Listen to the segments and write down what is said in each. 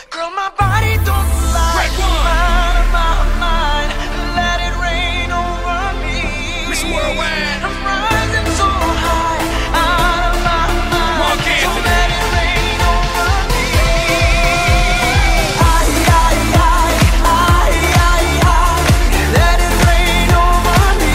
Girl, my body don't lie. I'm out of my mind. Let it rain over me. Miss Worldwide. I'm rising so high, out of my mind. Mark So Anthony. let it rain over me. Let it rain over me.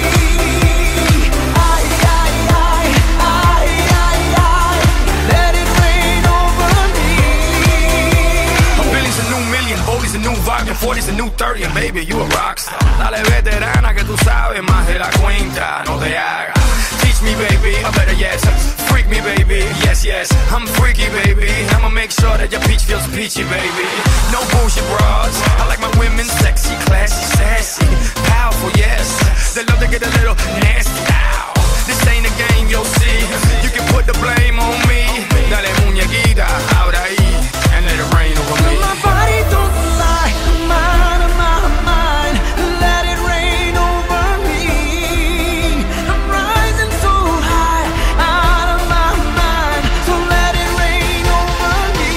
Let it rain over me. A billion's a new million, Boldy's a new vodka, 40's a new 30, and baby, you a rockstar. Dale veterana que tú sabes más de la cuenta, no te hagas. Teach me, baby, or better yet, freak me, baby. Yes, yes, I'm freaky, baby. I'ma make sure that your peach feels peachy, baby. No bullshit bras. I like my women sexy, classy, sassy, powerful, yes. They love to get a little nasty. Ow. This ain't a game, you'll see. You can put the blame on me. Dale muñequita, ahora ahí, and let it rain over me. My body don't lie, I'm out of my mind. Let it rain over me. I'm rising so high, out of my mind. So let it rain over me.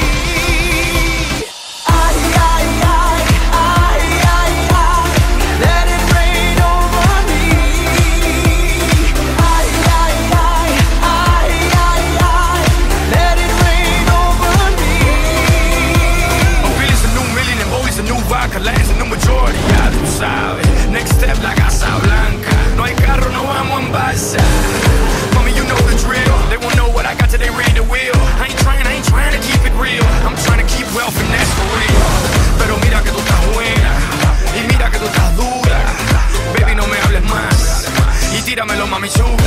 Let it rain over me. Let it rain over me. A billion's a new million, and Boldy's a new vodka, Land's a new majority, ya tú sabes. Next step, la Casa Blanca. No hay carro, no vamos en balsa. Mommy, you know the drill. They won't know what I got till they read the wheel. I ain't trying to keep it real. I'm trying to keep wealth, and that's for real. Pero mira que tú estás buena, y mira que tú estás dura. Baby, no me hables más, y tíramelo, mami chula.